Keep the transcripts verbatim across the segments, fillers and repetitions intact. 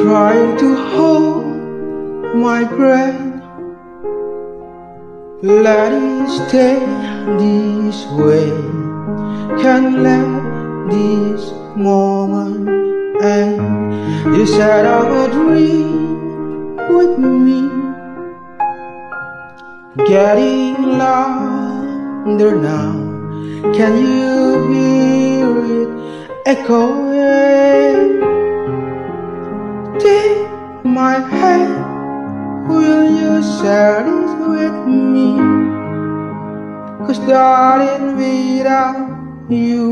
trying to hold my breath. Let it stay this way. Can't let this moment end. You set up a dream with me, getting louder now. Can you hear it echoing? Take my hand, will you share this with me? 'Cause darling, without you,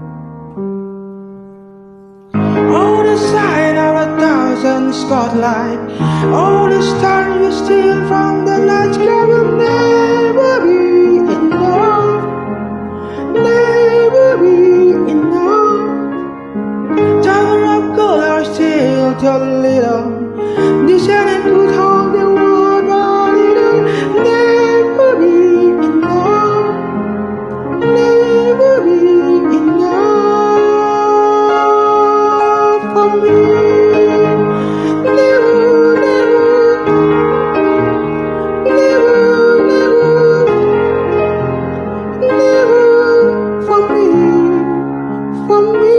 all the sign of a thousand spotlight, all the stars we steal from the night sky will never be enough, never be enough. Tower of gold are still too little. This ain't could hold the world, but it'll never be enough, never be enough for me. Never, never, never, never, never for me, for me.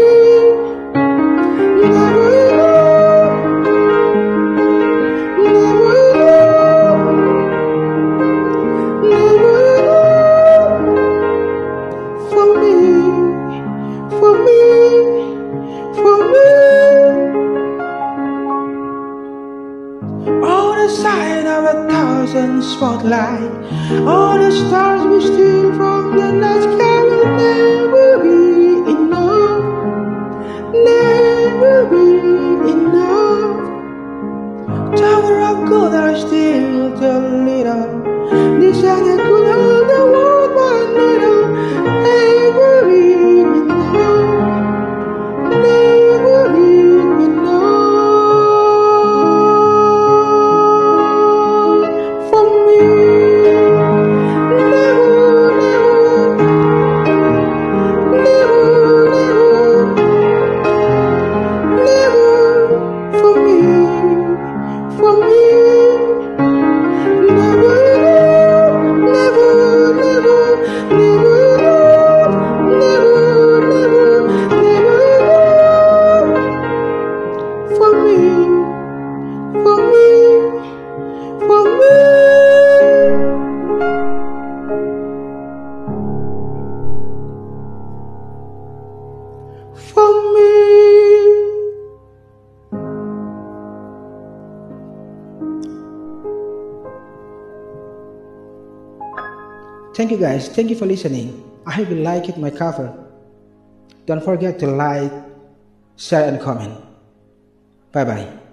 Sign of a thousand spotlight, all the stars we steal from the night sky will never be enough, never be enough. Tower of gold are still too little. This and I could hold the world, but it'll never be enough, never be enough. For me, thank you guys, thank you for listening. I hope you like it, my cover. Don't forget to like, share and comment. Bye bye.